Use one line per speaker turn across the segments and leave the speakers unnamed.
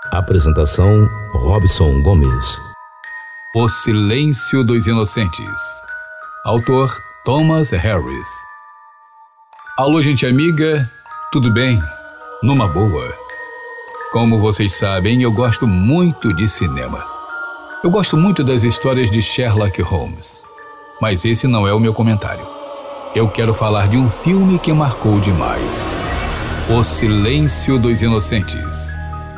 Apresentação: Robson Gomes.
O Silêncio dos Inocentes. Autor: Thomas Harris. Alô, gente amiga, tudo bem? Numa boa. Como vocês sabem, eu gosto muito de cinema. Eu gosto muito das histórias de Sherlock Holmes. Mas esse não é o meu comentário. Eu quero falar de um filme que marcou demais. O Silêncio dos Inocentes.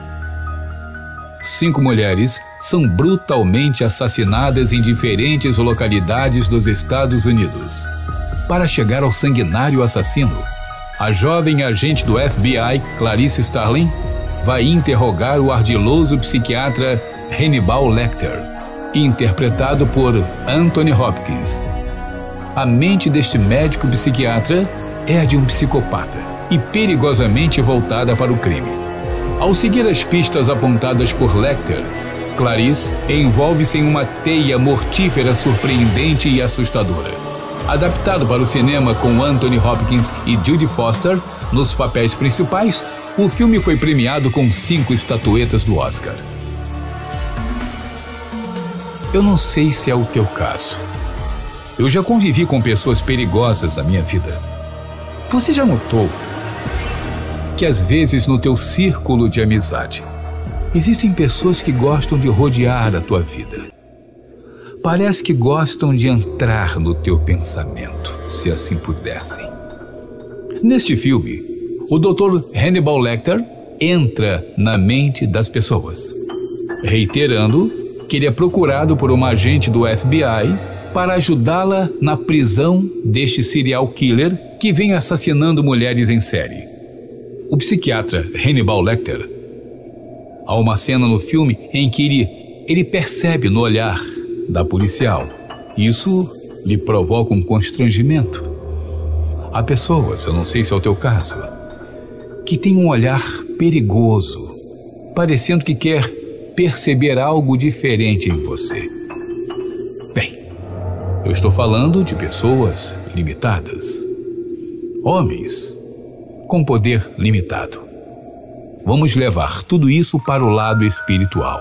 5 mulheres são brutalmente assassinadas em diferentes localidades dos Estados Unidos. Para chegar ao sanguinário assassino, a jovem agente do FBI, Clarice Starling, vai interrogar o ardiloso psiquiatra Hannibal Lecter, interpretado por Anthony Hopkins. A mente deste médico psiquiatra é a de um psicopata e perigosamente voltada para o crime. Ao seguir as pistas apontadas por Lecter, Clarice envolve-se em uma teia mortífera surpreendente e assustadora. Adaptado para o cinema com Anthony Hopkins e Jodie Foster nos papéis principais, o filme foi premiado com 5 estatuetas do Oscar. Eu não sei se é o teu caso. Eu já convivi com pessoas perigosas na minha vida. Você já notou que às vezes no teu círculo de amizade existem pessoas que gostam de rodear a tua vida? Parece que gostam de entrar no teu pensamento, se assim pudessem. Neste filme, o Dr. Hannibal Lecter entra na mente das pessoas, reiterando que ele é procurado por uma agente do FBI para ajudá-la na prisão deste serial killer que vem assassinando mulheres em série. O psiquiatra Hannibal Lecter, há uma cena no filme em que ele percebe no olhar da policial. Isso lhe provoca um constrangimento. Há pessoas, eu não sei se é o teu caso, que têm um olhar perigoso, parecendo que quer perceber algo diferente em você. Bem, eu estou falando de pessoas limitadas. Homens com poder limitado. Vamos levar tudo isso para o lado espiritual.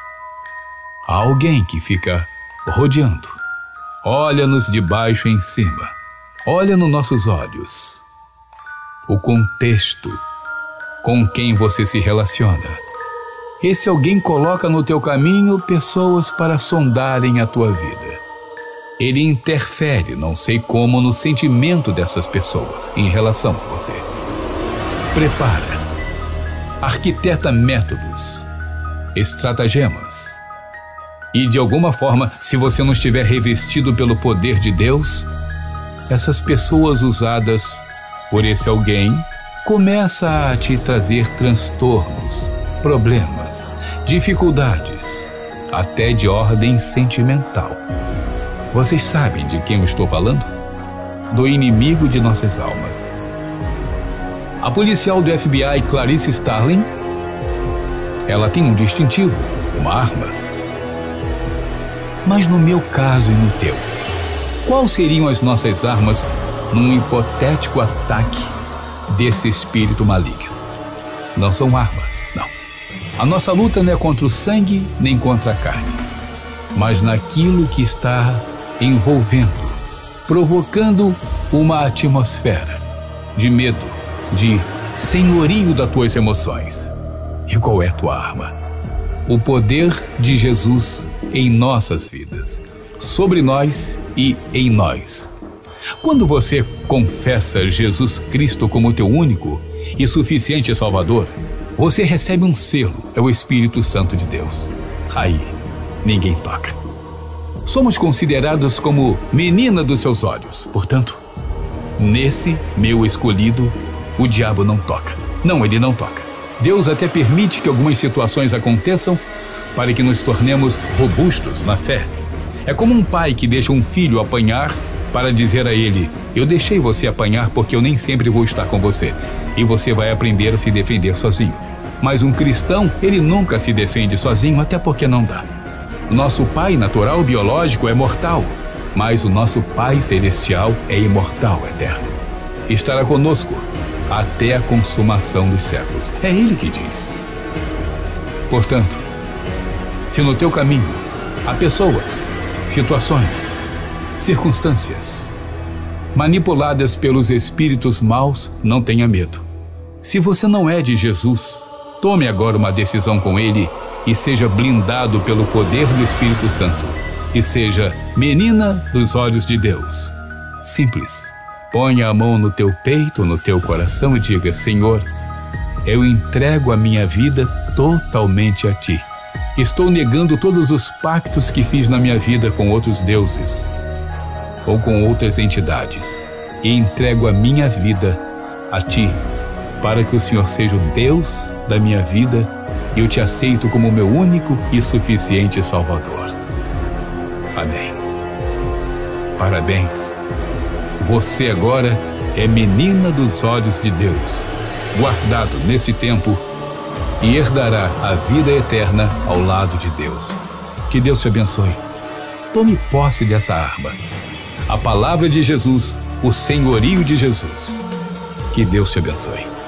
Há alguém que fica rodeando. Olha-nos de baixo em cima. Olha nos nossos olhos. O contexto com quem você se relaciona. Esse alguém coloca no teu caminho pessoas para sondarem a tua vida. Ele interfere, não sei como, no sentimento dessas pessoas em relação a você. Prepara, arquiteta métodos, estratagemas. E de alguma forma, se você não estiver revestido pelo poder de Deus, essas pessoas usadas por esse alguém começam a te trazer transtornos, problemas, dificuldades, até de ordem sentimental. Vocês sabem de quem eu estou falando? Do inimigo de nossas almas. A policial do FBI, Clarice Starling, ela tem um distintivo, uma arma. Mas no meu caso e no teu, quais seriam as nossas armas num hipotético ataque desse espírito maligno? Não são armas, não. A nossa luta não é contra o sangue nem contra a carne, mas naquilo que está envolvendo, provocando uma atmosfera de medo, de senhorio das tuas emoções. E qual é a tua arma? O poder de Jesus em nossas vidas, sobre nós e em nós. Quando você confessa Jesus Cristo como teu único e suficiente Salvador, você recebe um selo, é o Espírito Santo de Deus. Aí, ninguém toca. Somos considerados como menina dos seus olhos. Portanto, nesse meu escolhido, o diabo não toca. Não, ele não toca. Deus até permite que algumas situações aconteçam para que nos tornemos robustos na fé. É como um pai que deixa um filho apanhar para dizer a ele: eu deixei você apanhar porque eu nem sempre vou estar com você. E você vai aprender a se defender sozinho. Mas um cristão, ele nunca se defende sozinho, até porque não dá. O nosso pai natural, biológico, é mortal, mas o nosso Pai Celestial é imortal, eterno. Estará conosco até a consumação dos séculos. É Ele que diz. Portanto, se no teu caminho há pessoas, situações, circunstâncias manipuladas pelos espíritos maus, não tenha medo. Se você não é de Jesus, tome agora uma decisão com Ele e seja blindado pelo poder do Espírito Santo. E seja menina dos olhos de Deus. Simples. Ponha a mão no teu peito, no teu coração e diga: Senhor, eu entrego a minha vida totalmente a Ti. Estou negando todos os pactos que fiz na minha vida com outros deuses ou com outras entidades, e entrego a minha vida a Ti, para que o Senhor seja o Deus da minha vida e eu Te aceito como meu único e suficiente Salvador. Amém. Parabéns. Você agora é menina dos olhos de Deus, guardado nesse tempo, e herdará a vida eterna ao lado de Deus. Que Deus te abençoe. Tome posse dessa arma. A palavra de Jesus, o senhorio de Jesus. Que Deus te abençoe.